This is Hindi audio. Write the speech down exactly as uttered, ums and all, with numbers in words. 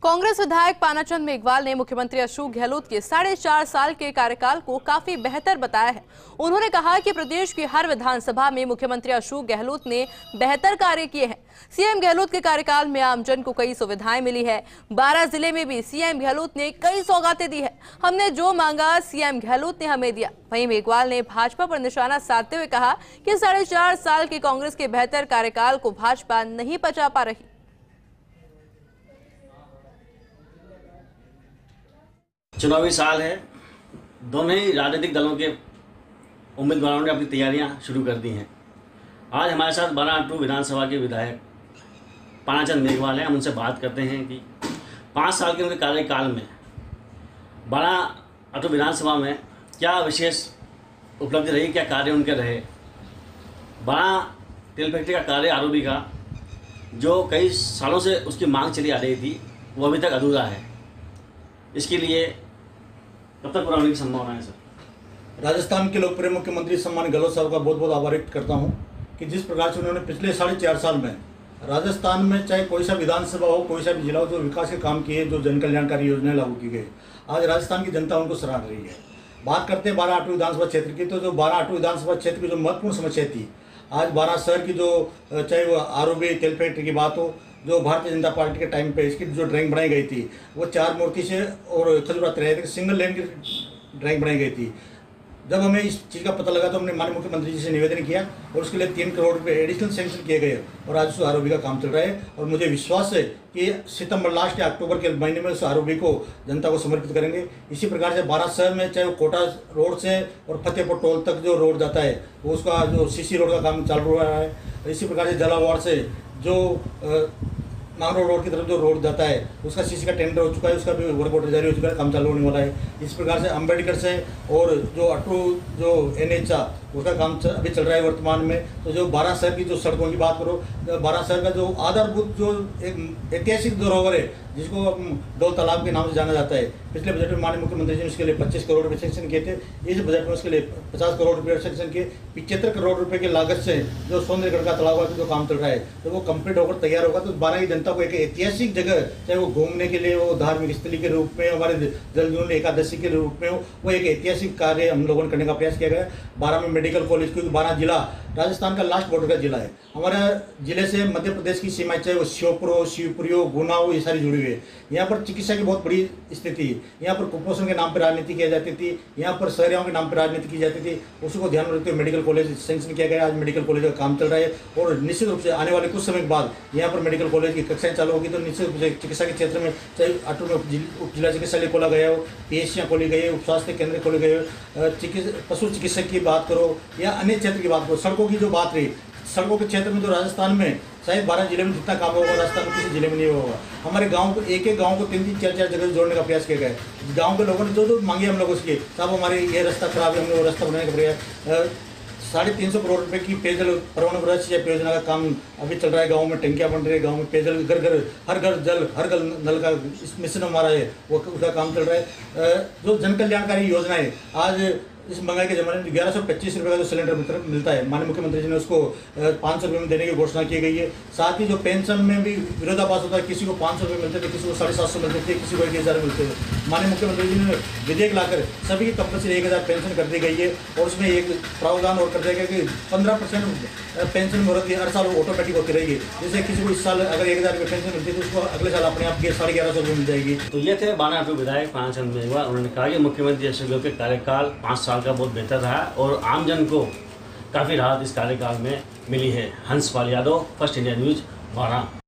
कांग्रेस विधायक पानाचंद मेघवाल ने मुख्यमंत्री अशोक गहलोत के साढ़े चार साल के कार्यकाल को काफी बेहतर बताया है। उन्होंने कहा कि प्रदेश की हर विधानसभा में मुख्यमंत्री अशोक गहलोत ने बेहतर कार्य किए हैं। सीएम गहलोत के कार्यकाल में आमजन को कई सुविधाएं मिली है। बारह जिले में भी सीएम गहलोत ने कई सौगातें दी है। हमने जो मांगा सीएम गहलोत ने हमें दिया। वहीं मेघवाल ने भाजपा पर निशाना साधते हुए कहा कि साढ़े चार साल के कांग्रेस के बेहतर कार्यकाल को भाजपा नहीं पचा पा रही। चुनावी साल है, दोनों ही राजनीतिक दलों के उम्मीदवारों ने अपनी तैयारियां शुरू कर दी हैं। आज हमारे साथ बारह अटू विधानसभा के विधायक पानाचंद मेघवाल हैं। हम उनसे बात करते हैं कि पाँच साल के उनके कार्यकाल में बारह अटू विधानसभा में क्या विशेष उपलब्धि रही, क्या कार्य उनके रहे। बारह तेल फैक्ट्री का कार्य आरोपी का जो कई सालों से उसकी मांग चली आ रही थी वो अभी तक अधूरा है। इसके लिए कब तक पूरा होने की संभावना है सर? राजस्थान के लोकप्रिय मुख्यमंत्री सम्मान गहलोत साहब का बहुत बहुत आभार व्यक्त करता हूं कि जिस प्रकार से उन्होंने पिछले साढ़े चार साल में राजस्थान में चाहे कोई सा विधानसभा हो, कोई सा भी जिला हो, जो विकास के काम किए, जो जन कल्याणकारी योजनाएं लागू की गई, आज राजस्थान की जनता उनको सराह रही है। बात करते हैं बारह अटू विधानसभा क्षेत्र की, तो जो बारह अटू विधानसभा क्षेत्र की जो महत्वपूर्ण समस्या थी, आज बारह शहर की जो चाहे वो आरोबी तेल फैक्ट्री की बात हो, जो भारतीय जनता पार्टी के टाइम पे इसकी जो ड्राइंग बनाई गई थी वो चार मूर्ति से और खजूरात रहे थे, सिंगल लेन की ड्राइंग बनाई गई थी। जब हमें इस चीज़ का पता लगा तो हमने माननीय मुख्यमंत्री जी से निवेदन किया और उसके लिए तीन करोड़ रुपए एडिशनल सैंक्शन किए गए और आज उस आरोपी का काम चल रहा है। और मुझे विश्वास है कि सितंबर लास्ट या अक्टूबर के महीने में उस आरोपी को जनता को समर्पित करेंगे। इसी प्रकार से बारह शहर में चाहे वो कोटा रोड से और फतेहपुर टोल तक जो रोड जाता है वो उसका जो सीसी रोड का काम चालू रहा है। इसी प्रकार से झालावाड़ से जो मांगरोड रोड की तरफ जो रोड जाता है उसका सीसी का टेंडर हो चुका है, उसका भी वर्क ऑर्डर जारी हो चुका है, काम चालू होने वाला है। इस प्रकार से अम्बेडकर से और जो अटू जो एन एच आ उसका काम अभी चल रहा है वर्तमान में। तो जो बारह शहर की जो सड़कों की बात करो, तो बारह शहर का जो आधारभूत जो एक ऐतिहासिक धरोहर है जिसको डोल तालाब के नाम से जाना जाता है, पिछले बजट में माननीय मुख्यमंत्री जी ने उसके लिए पच्चीस करोड़ रुपये सैंक्शन किए थे। इस बजट में उसके लिए पचास करोड़ रुपये सैंक्शन किए। पिछहत्तर करोड़ रुपये की लागत से जो सौंदर्यगढ़ का तालाब का जो काम चल रहा है तो वो कंप्लीट होकर तैयार होगा। तो बारह की जनता को एक ऐतिहासिक जगह, चाहे वो घूमने के लिए हो, धार्मिक स्थली के रूप में, हमारे जलजून एकादशी के रूप में हो, वो एक ऐतिहासिक कार्य हम लोगों ने करने का प्रयास किया गया। बारह में मेडिकल कॉलेज, क्योंकि बारह जिला राजस्थान का लास्ट बॉर्डर का जिला है। हमारे जिले से मध्य प्रदेश की सीमा, चाहे वो श्योपुर हो, शिवपुरी हो, गुना हो, ये सारी जुड़ी हुई है। यहाँ पर चिकित्सा की बहुत बड़ी स्थिति है। यहाँ पर कुपोषण के नाम पर राजनीति की जाती थी, यहाँ पर शहरों के नाम पर राजनीति की जाती थी। उसको ध्यान में रखते हुए मेडिकल कॉलेज सैंक्शन किया गया। आज मेडिकल कॉलेज का काम चल रहा है और निश्चित रूप से आने वाले कुछ समय के बाद यहाँ पर मेडिकल कॉलेज की कक्षाएं चालू होगी। तो निश्चित रूप से चिकित्सा के क्षेत्र में चाहे अटू में उप जिला चिकित्सालय खोला गया हो, पी एच सियाँ खोली गई है, उप स्वास्थ्य केंद्र खोले गए हो, चिकित्सा पशु चिकित्सक की बात करो या अन्य क्षेत्र की बात करो, सड़कों की जो बात रही, सड़कों के क्षेत्र में जो राजस्थान में शायद बारह जिले में जितना काम होगा राजस्थान में किसी जिले में नहीं होगा। हमारे गांव को, एक एक गांव को तीन तीन चार चार जगह से जोड़ने का प्रयास किया गया है। गांव के लोगों ने जो जो मांगे हम लोग उसके साहब हमारे ये रास्ता खराब है, हमने वो रास्ता बनाने का प्रयास। साढ़े तीन सौ करोड़ रुपए की पेयजल परमाणु सिंचाई योजना का काम अभी चल रहा है। गाँव में टंकियाँ बन रही है, गाँव में पेयजल घर घर हर घर जल हर घर नल का इस मिशन हमारा है, वो उसका काम चल रहा है। जो जन कल्याणकारी योजना है, आज इस महंगाई के जमाने में ग्यारह सौ पच्चीस रुपये का जो सिलेंडर मिलता है, माननीय मुख्यमंत्री जी ने उसको पाँच सौ रुपये में देने की घोषणा की गई है। साथ ही जो पेंशन में भी विरोधाभास होता है, किसी को पाँच सौ रुपये मिलते थे, किसी को साढ़े सात सौ मिलते थे, किसी को एक हज़ार मिलते थे। माननीय मुख्यमंत्री जी ने विधेयक लाकर सभी की कंपल्सरी एक हज़ार पेंशन कर दी गई है और उसमें एक प्रावधान और कर दिया गया कि पंद्रह परसेंट पेंशन में होती है, हर साल ऑटोमेटिक होती रहेगी। जैसे किसी को इस साल अगर एक हज़ार रुपये पेंशन मिलती है तो उसको अगले साल अपने आप के साढ़े ग्यारह सौ रुपये मिल जाएगी। तो ये थे बारह अटू विधायक पानाचंद मेघवाल। उन्होंने कहा कि मुख्यमंत्री अशोक गहलोत के कार्यकाल पाँच साल का बहुत बेहतर रहा और आमजन को काफ़ी राहत इस कार्यकाल में मिली है। Hanspal Yadav, first India news, बारह।